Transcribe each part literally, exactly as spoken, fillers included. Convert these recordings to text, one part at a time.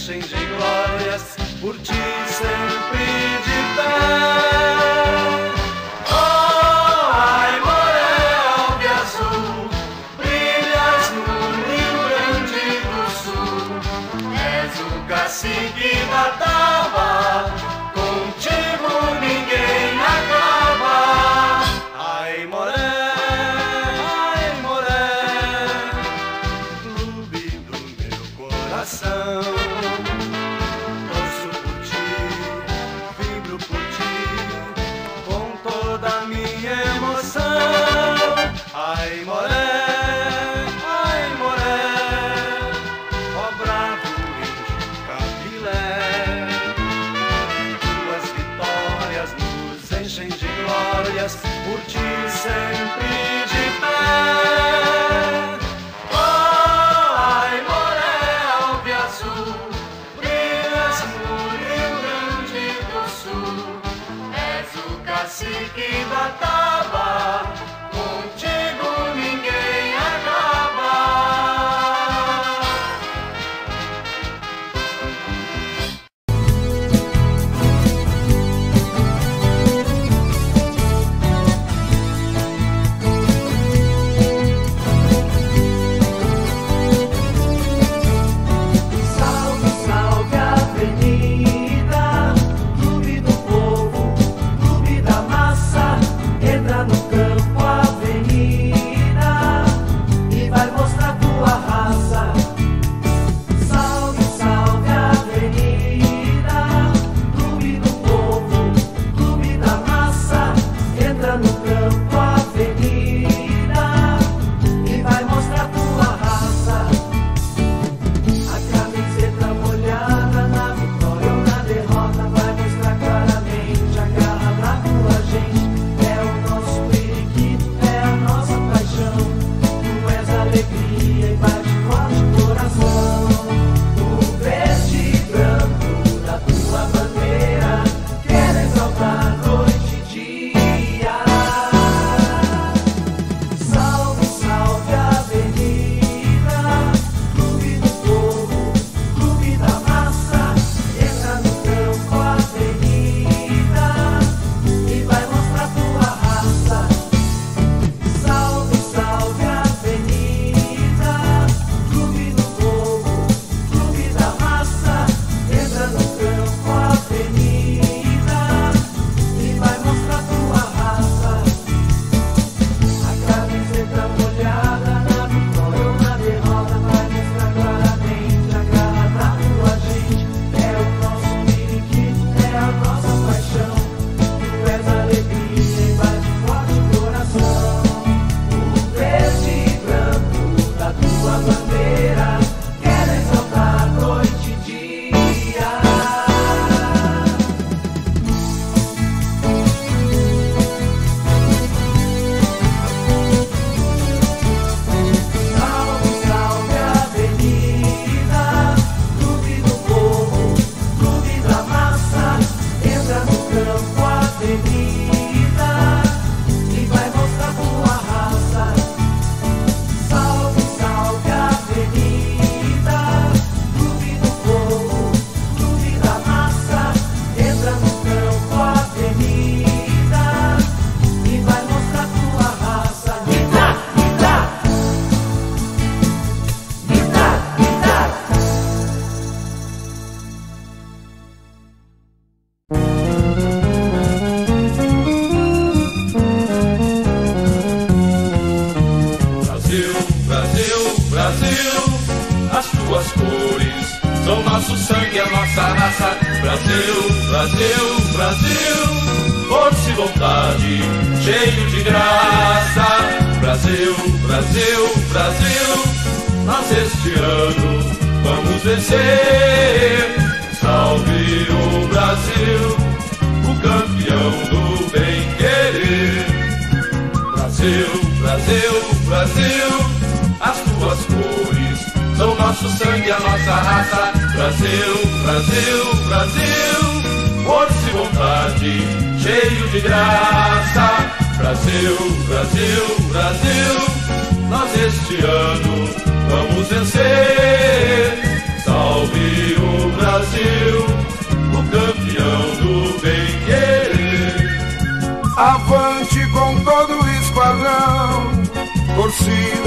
enchem de glórias, por ti sempre de pé. Oh, ai, moré, alve azul, brilhas no Rio Grande do Sul. És o cacique da taba, contigo ninguém acaba. Ai, moré, ai, moré, clube do meu coração. Torço por ti, vibro por ti, com toda a minha emoção. Ai, moré, ai, moré, ó bravo índio capilé. Tuas vitórias nos enchem de glórias, por ti sempre de pé. Oh, ai, moré, alve azul, brilhas no Rio Grande do Sul. És o cacique da taba, contigo ninguém acaba. Salve, salve avenida, clube do povo, clube da massa. Entra no campo, avenida, e vai mostrar tua raça. Salve, salve avenida, clube do povo, clube da massa. Entra no campo, avenida, e vai mostrar tua raça. A camiseta molhada na vitória ou na derrota vai mostrar claramente a garra da tua gente. É o nosso periquito, é a nossa paixão. Tu és alegria e bate forte coração. O verde e branco da tua bandeira quer exaltar noite e dia. Salve, salve avenida, clube do povo, clube da massa. Entra no campo, avenida, e vai mostrar tua raça. Salve, salve avenida, clube do povo, clube da massa. Entra no campo, avenida, e vai mostrar tua raça. A camiseta molhada na vitória ou na derrota vai mostrar claramente a garra da tua gente. É o nosso periquito, é a nossa paixão. Tu és alegria e bate forte coração. O verde e branco da tua bandeira quer exaltar noite e dia. Salve, salve avenida, clube do povo, clube da massa. Entra no campo, avenida, e vai mostrar tua raça. Salve, salve avenida, clube do povo, clube da massa. Entra no campo, avenida, e vai mostrar tua raça. Nida, nida, nida, nida. Brasil, Brasil, Brasil, as tuas cores são nosso sangue, a nossa raça. Brasil, Brasil, Brasil, força e vontade, cheio de graça. Brasil, Brasil, Brasil, nós este ano vamos vencer. Salve o Brasil, o campeão do bem-querer. Brasil, Brasil, Brasil, as tuas cores são nosso sangue, a nossa raça. Brasil, Brasil, Brasil, força e vontade, cheio de graça. Brasil, Brasil, Brasil, nós este ano vamos vencer. Salve o Brasil.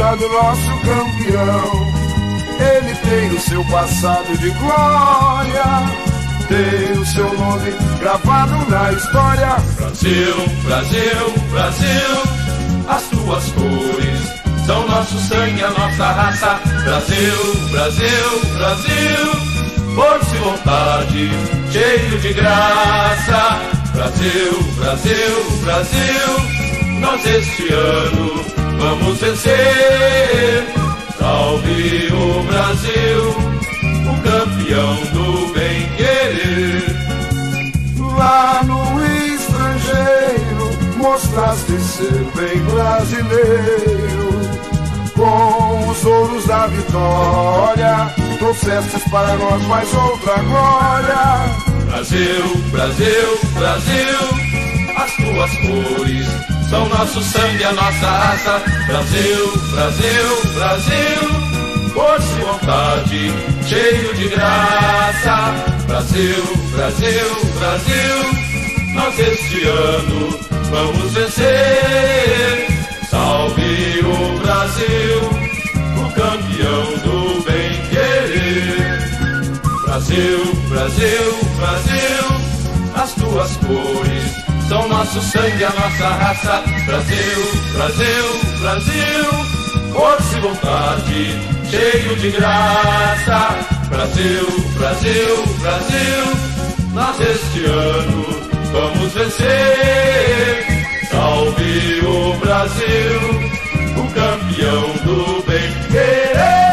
figura do nosso campeão. Ele tem o seu passado de glória, tem o seu nome gravado na história. Brasil, Brasil, Brasil, as tuas cores são nosso sangue, a nossa raça. Brasil, Brasil, Brasil, força e vontade, cheio de graça. Brasil, Brasil, Brasil, nós este ano vamos vencer. Salve o Brasil, o campeão do bem-querer. Lá no estrangeiro mostraste ser bem brasileiro. Com os ouros da vitória trouxestes para nós mais outra glória. Brasil, Brasil, Brasil, as tuas cores são nosso sangue, a nossa raça. Brasil, Brasil, Brasil, força e vontade, cheio de graça. Brasil, Brasil, Brasil, nós este ano vamos vencer. Salve o Brasil, o campeão do bem-querer. Brasil, Brasil, Brasil, as tuas cores são nosso sangue, a nossa raça. Brasil, Brasil, Brasil, força e vontade, cheio de graça. Brasil, Brasil, Brasil, nós este ano vamos vencer. Salve o Brasil, o campeão do bem-querer.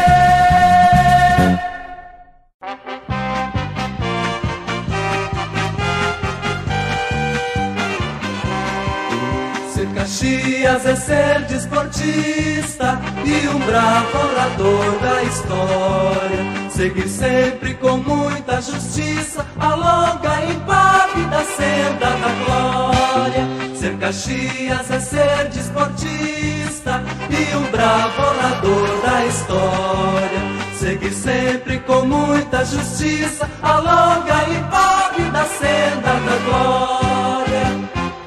Ser Caxias é ser desportista e um bravo orador da história. Seguir sempre com muita justiça a longa e impávida senda da glória. Ser Caxias é ser desportista e um bravo orador da história. Seguir sempre com muita justiça a longa e impávida senda da glória.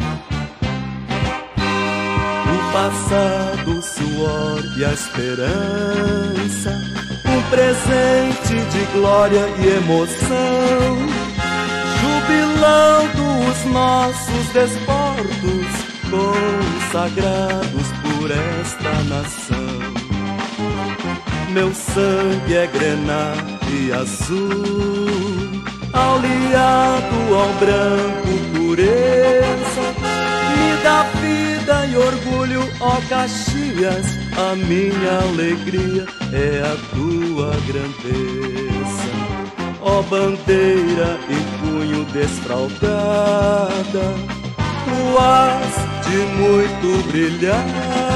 O passado, o suor e a esperança, um presente de glória e emoção, jubilando os nossos desportos, consagrados por esta nação. Meu sangue é grená e azul, aliado ao branco pureza, me dá vida e orgulho, ó Caxias, a minha alegria é a tua grandeza. Ó bandeira em punho desfraldada, tu hás de muito brilhar.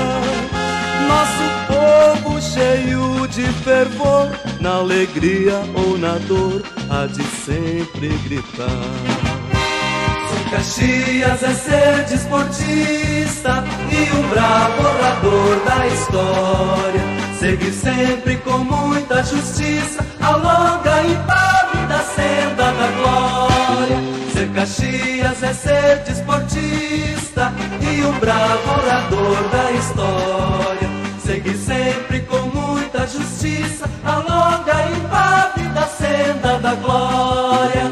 Nosso povo cheio de fervor, na alegria ou na dor, há de sempre gritar. Ser Caxias é ser desportista e um bravo orador da história. Seguir sempre com muita justiça a longa e impávida senda da glória. Ser Caxias é ser desportista e um bravo orador da história. Seguir sempre com muita justiça a longa e impávida senda da glória.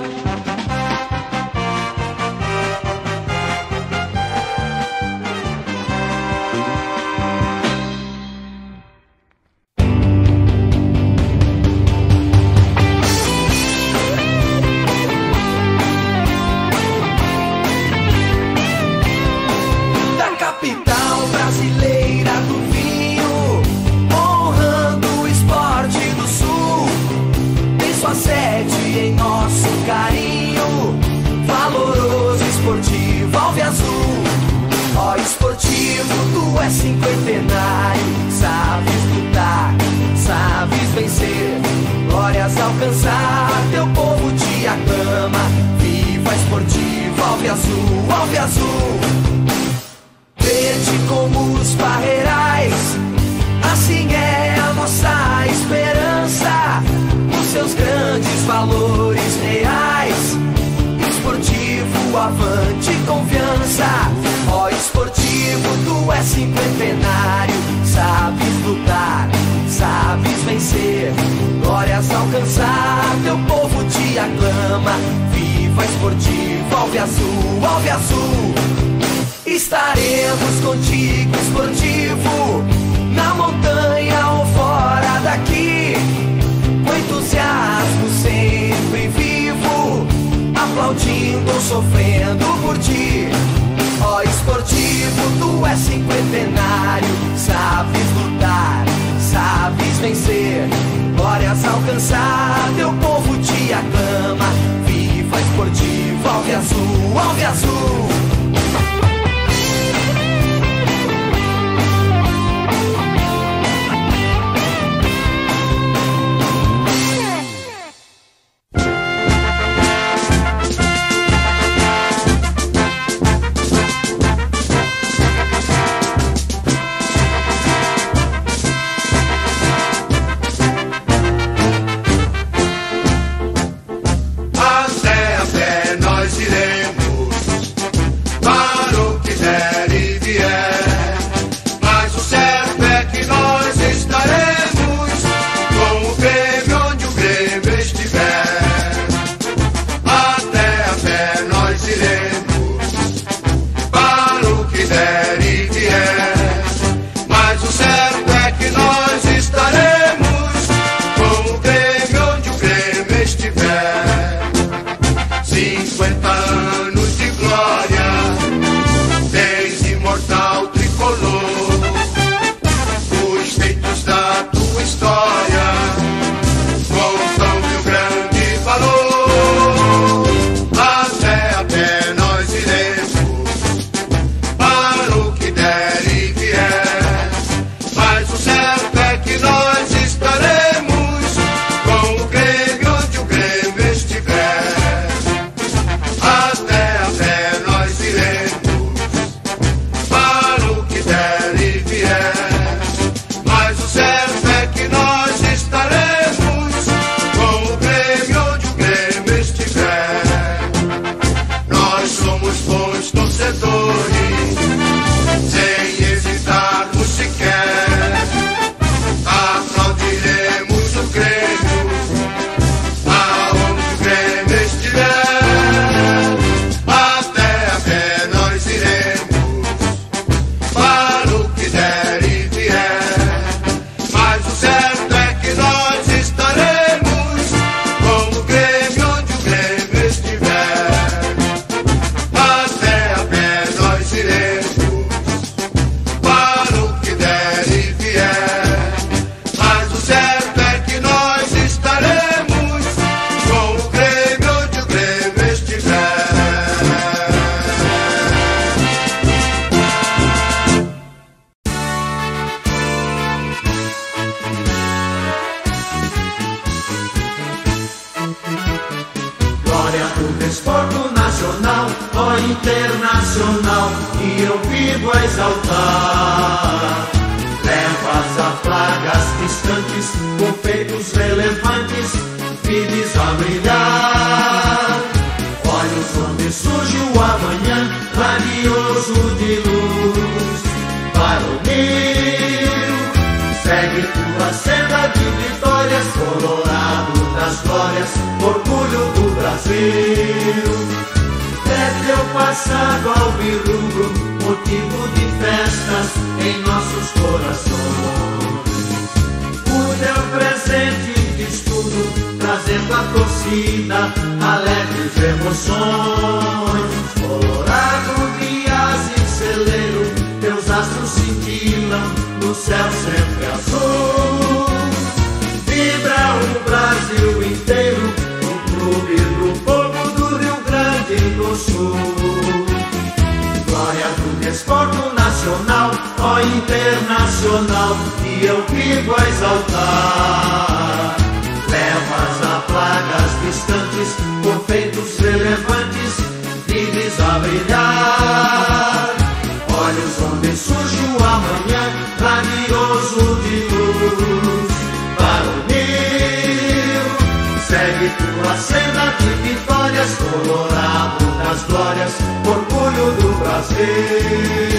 É cinquentenário, sabes lutar, sabes vencer, glórias alcançar, teu povo te aclama. Viva Esportivo, alve azul, alve azul, verde como os parreirais, assim é a nossa esperança, os seus grandes valores reais. Esportivo, avante, confiança, ó Esportivo, tu és cinquentenário, sabes lutar. vencer, glórias alcançar, teu povo te aclama. Viva Esportivo, Alve Azul, Alve Azul. Estaremos contigo, Esportivo, na montanha ou fora daqui, com entusiasmo sempre vivo, aplaudindo ou sofrendo por ti. Ó Esportivo, tu és cinquentenário, sabes lutar, sabes vencer, glórias alcançar, teu povo te aclama. Viva Esportivo, Alve Azul, Alve Azul. Internacional, e eu vivo a exaltar. Levas a plagas distantes, com feitos relevantes, vives a brilhar. Olhos onde surge o amanhã, radioso de luz. Varonil, segue tua senda de vitórias, Colorado das glórias, orgulho do Brasil. É teu passado alvirrubro, motivo de festas em nossos corações. O teu presente de estudo, trazendo a torcida alegres emoções. Colorado, guias e celeiro, teus astros cintilam no céu sempre azul. Vibra o Brasil inteiro, o clube do povo do Sul. Glória do desporto nacional, ó internacional, e eu vivo a exaltar. Levas a plagas distantes, por feitos relevantes, vives a brilhar. Olhos onde surge o amanhã, radioso de luz. Varonil, segue tua senda de vitórias, Colorado das glórias, orgulho do Brasil.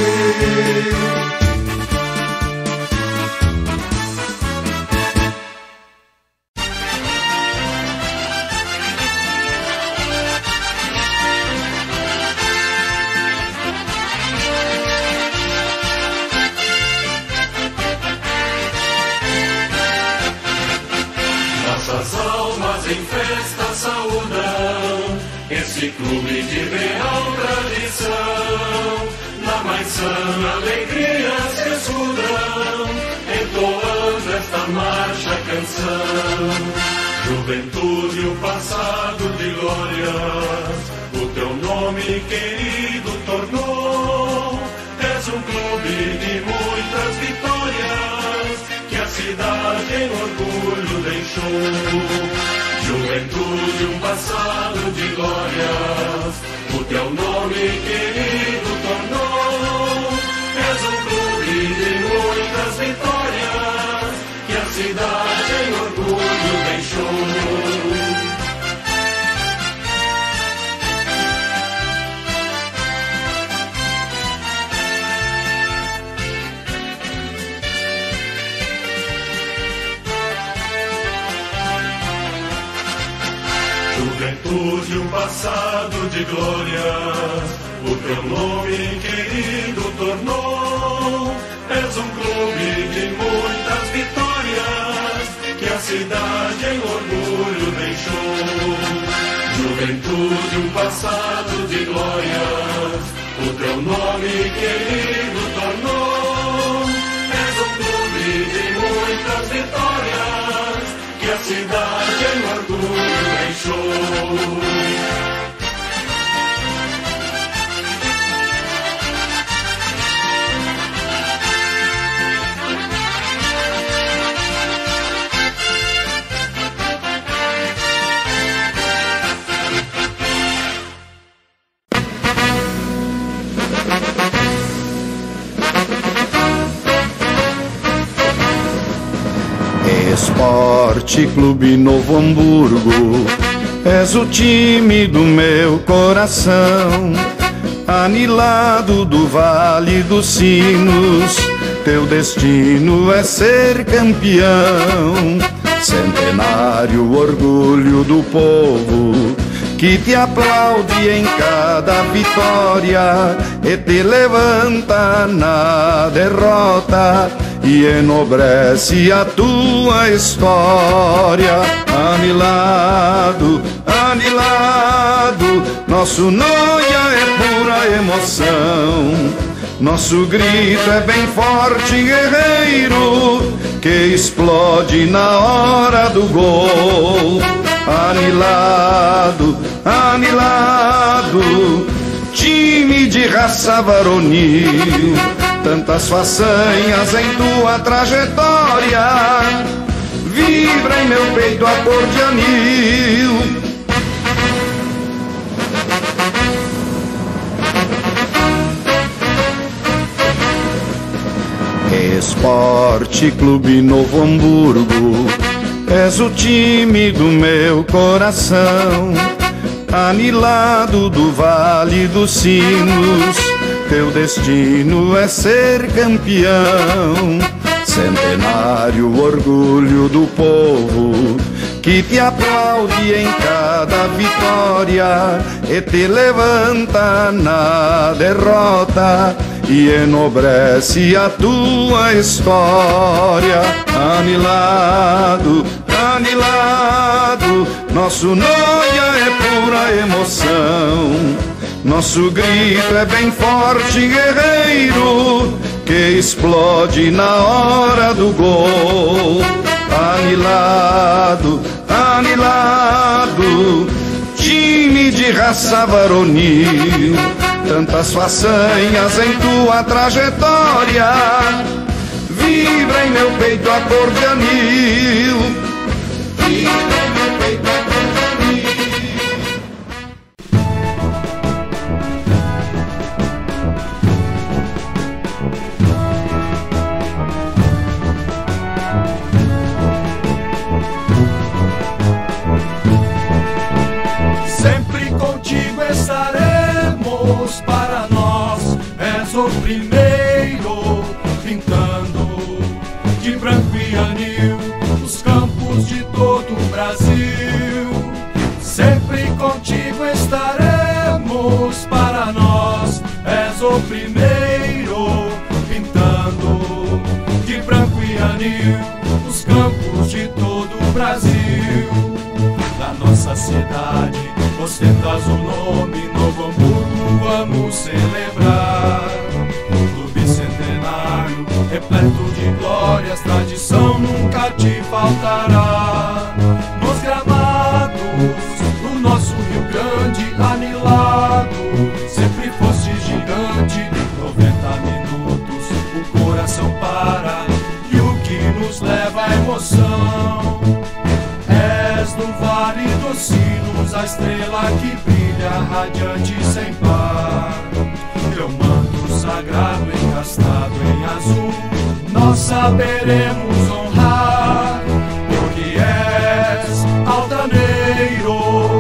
saúdam esse clube de real tradição. Na mais sã alegria se escudam, entoando esta marcha canção. Juventude, o passado de glórias, o teu nome querido tornou. És um clube de muitas vitórias, que a cidade em orgulho deixou. Juventude, um passado de glórias, o teu nome querido tornou. És um clube de muitas vitórias, que a cidade em orgulho deixou. Juventude, um passado de glórias, o teu nome querido tornou. És um clube de muitas vitórias, que a cidade em orgulho deixou. Juventude, um passado de glórias, o teu nome querido tornou. És um clube de muitas vitórias, que a cidade em orgulho deixou. Esporte Clube Novo Hamburgo, és o time do meu coração. Anilado do Vale dos Sinos, teu destino é ser campeão. Centenário, orgulho do povo, que te aplaude em cada vitória e te levanta na derrota e enobrece a tua história. Anilado, anilado, nosso noia é pura emoção. Nosso grito é bem forte, guerreiro, que explode na hora do gol. Anilado, anilado, time de raça varonil, tantas façanhas em tua trajetória, vibra em meu peito a cor de anil. Esporte Clube Novo Hamburgo, és o time do meu coração. Anilado do Vale dos Sinos, teu destino é ser campeão. Centenário, orgulho do povo, que te aplaude em cada vitória e te levanta na derrota e enobrece a tua história. Anilado, anilado, nosso noia é pura emoção. Nosso grito é bem forte, guerreiro, que explode na hora do gol. Anilado, anilado, time de raça varonil, tantas façanhas em tua trajetória, vibra em meu peito a cor de anil. Vibra em meu peito a cor de anil. Sempre contigo estaremos, para nós és o primeiro, pintando de branco e anil os campos de todo o Brasil. Sempre contigo estaremos, para nós és o primeiro, pintando de branco e anil os campos de todo o Brasil. Da nossa nossa cidade ostentas o nome Novo Hamburgo, vamos celebrar. Clube centenário, repleto de glórias, tradição nunca te faltará. Nos gramados do nosso Rio Grande anilado, sempre foste gigante. noventa minutos o coração para, e o que nos leva à emoção. És no Vale dos Sinos a estrela que brilha radiante sem par. Teu manto sagrado encastado em azul nós saberemos honrar, porque és altaneiro,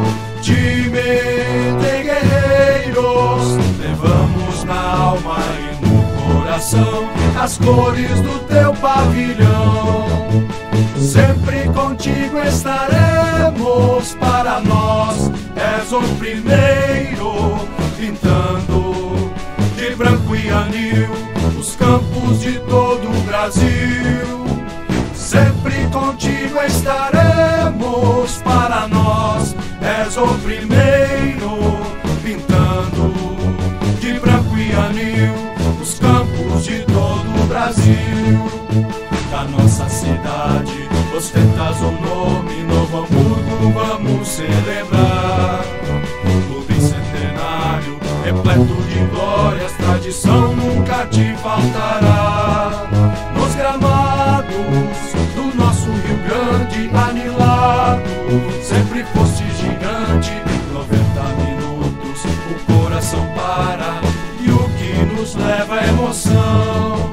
time de guerreiros. Levamos na alma e no coração as cores do teu pavilhão. Sempre contigo estaremos, para nós és o primeiro, pintando de branco e anil os campos de todo o Brasil. Sempre contigo estaremos, para nós és o primeiro, pintando de branco e anil os campos de todo o Brasil. Da nossa cidade ostentas o nome Novo Hamburgo, vamos celebrar. Clube centenário, repleto de glórias, tradição nunca te faltará. Nos gramados do nosso Rio Grande anilado, sempre foste gigante. noventa minutos o coração para, e o que nos leva à emoção.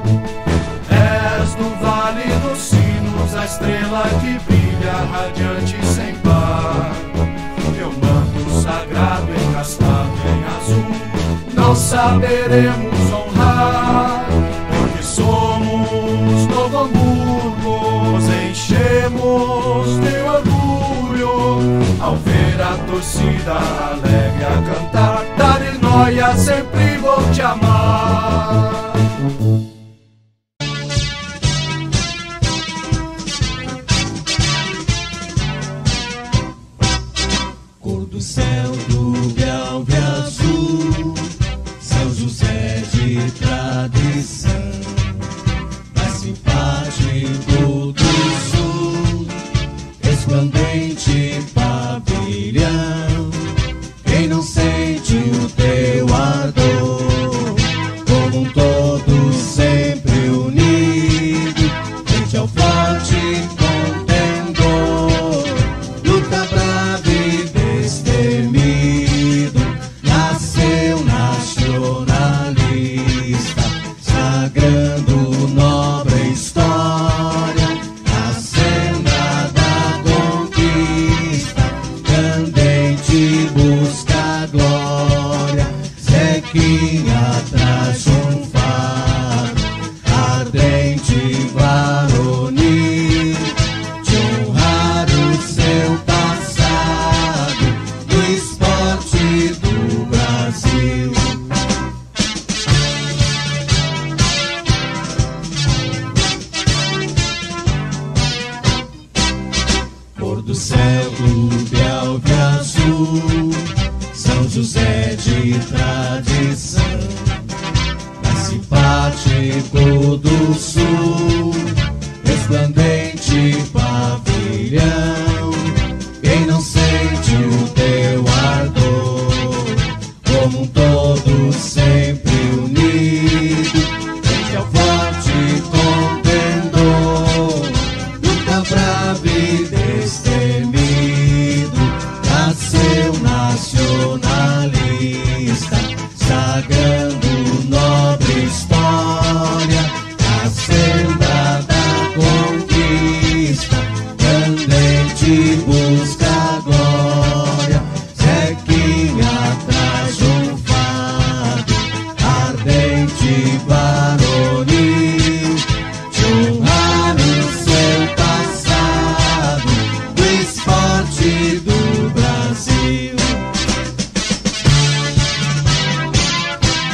És no Vale dos Sinos a estrela que brilha radiante sem par. Teu manto sagrado encastado em azul nós saberemos honrar, porque somos Novo Hamburgo, enchemos de orgulho ao ver a torcida alegre a cantar. Tarinóia, sempre vou te amar. Cor do céu do belve azul, São José de tradição, mais simpático do sul, resplandente pavilhão. Quem não sente o teu ardor, como um todo sempre unido, frente ao forte contendor, luta brava e destemido, nasceu nacionalista, sagrando nobre história, a senda da conquista, candente busca glória, Zequinha traz triunfar, ardente varonil, de honrar o seu passado no esporte do Brasil. Cor do céu do belve azul, São José de tradição, mais simpático do sul, resplandente pavilhão. Quem não sente o teu ardor, como um todo sempre unido, frente ao forte contendor, luta brava e destemido, nasceu nacionalista, sagrando nobre história, a senda da conquista, candente busca glória, Zequinha traz triunfado, ardente varonil, de honrar o seu passado do esporte do Brasil.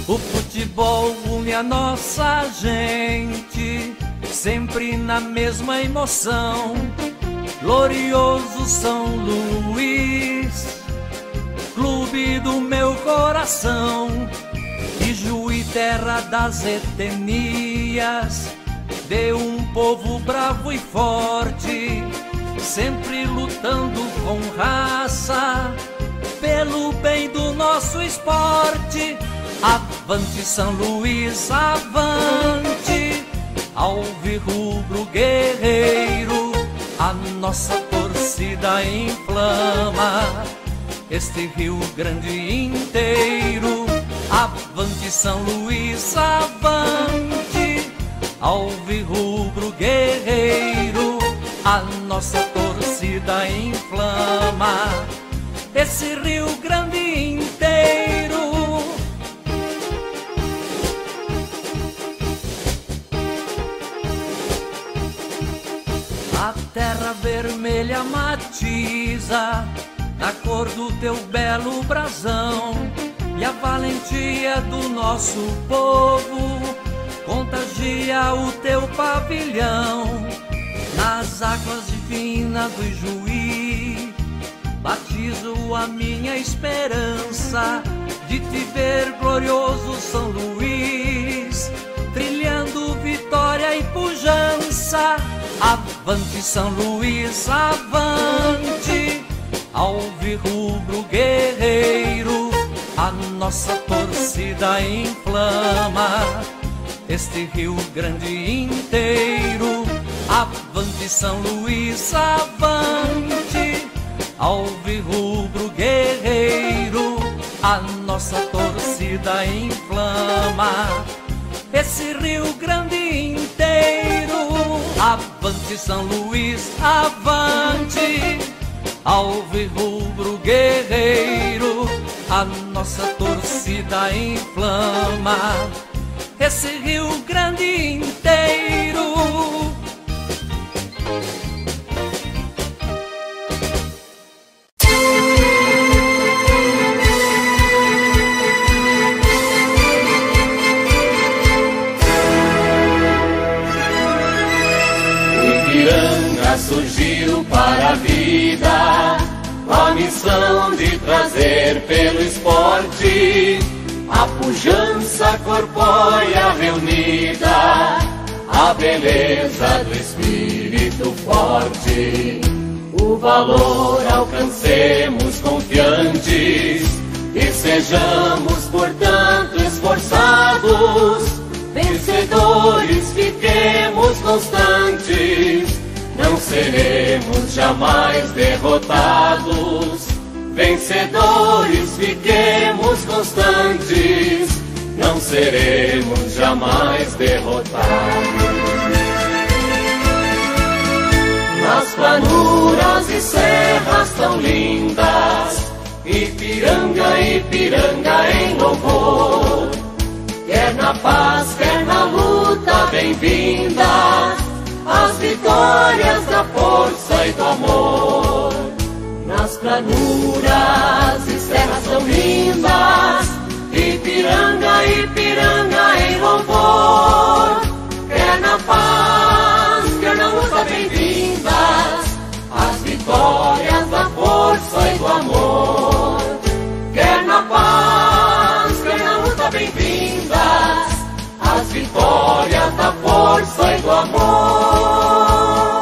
O futebol une a nossa gente, sempre na mesma emoção. Glorioso São Luís, clube do meu coração. Ijuí, terra das etnias, de um povo bravo e forte, sempre lutando com raça, pelo bem do nosso esporte. Avante São Luís, avante, alvirrubro guerreiro, a nossa torcida inflama este Rio Grande inteiro. Avante São Luís, avante, alvirrubro guerreiro, a nossa torcida inflama esse Rio Grande inteiro. A terra vermelha matiza na cor do teu belo brasão, e a valentia do nosso povo contagia o teu pavilhão. Nas águas divinas do Ijuí, batizo a minha esperança de te ver, glorioso São Luís, trilhando vitória e pujança. Avante São Luís, avante, alvirrubro guerreiro, a nossa torcida inflama este Rio Grande inteiro. Avante São Luís, avante, alvirrubro guerreiro, a nossa torcida inflama esse Rio Grande inteiro. Avante São Luís, avante, alvirrubro guerreiro, a nossa torcida inflama esse Rio Grande inteiro. Surgiu para a vida a missão de trazer pelo esporte a pujança corpórea reunida, a beleza do espírito forte. O valor alcancemos confiantes e sejamos, portanto, esforçados. Vencedores fiquemos constantes, não seremos jamais derrotados. Vencedores fiquemos constantes, não seremos jamais derrotados. Nas planuras e serras tão lindas, Ipiranga, Ipiranga em louvor, quer na paz, quer na luta, bem-vinda as vitórias da força e do amor. Nas planuras e serras tão lindas, Ipiranga, Ipiranga em louvor, quer na paz, quer na luta, bem-vindas as vitórias da força e do amor. Quer na paz, quer na luta, bem-vindas as vitórias da força e do amor.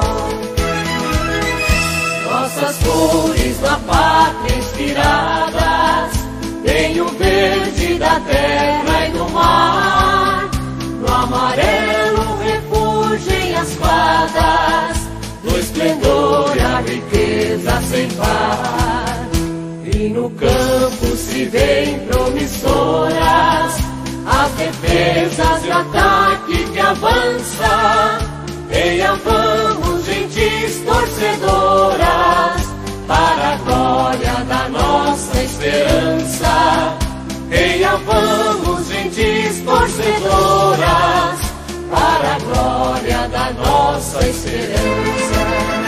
Nossas cores da pátria inspiradas em o verde da terra e do mar, no amarelo refugem as fadas, no esplendor a riqueza sem par. E no campo se vêem promissoras as defesas de ataque que avança. Venha, vamos, gentis torcedoras, para a glória da nossa esperança. Venha, vamos, gentis torcedoras, para a glória da nossa esperança.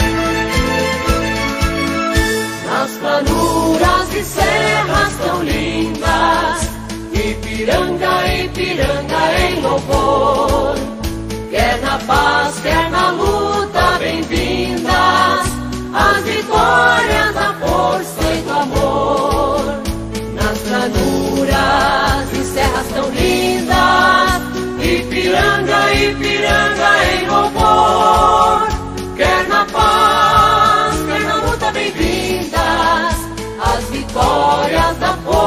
Nas planuras e serras tão lindas, Ipiranga alturas e serras tão lindas, Ipiranga, Ipiranga em louvor. Quer na paz, quer na luta, bem-vindas as vitórias da força.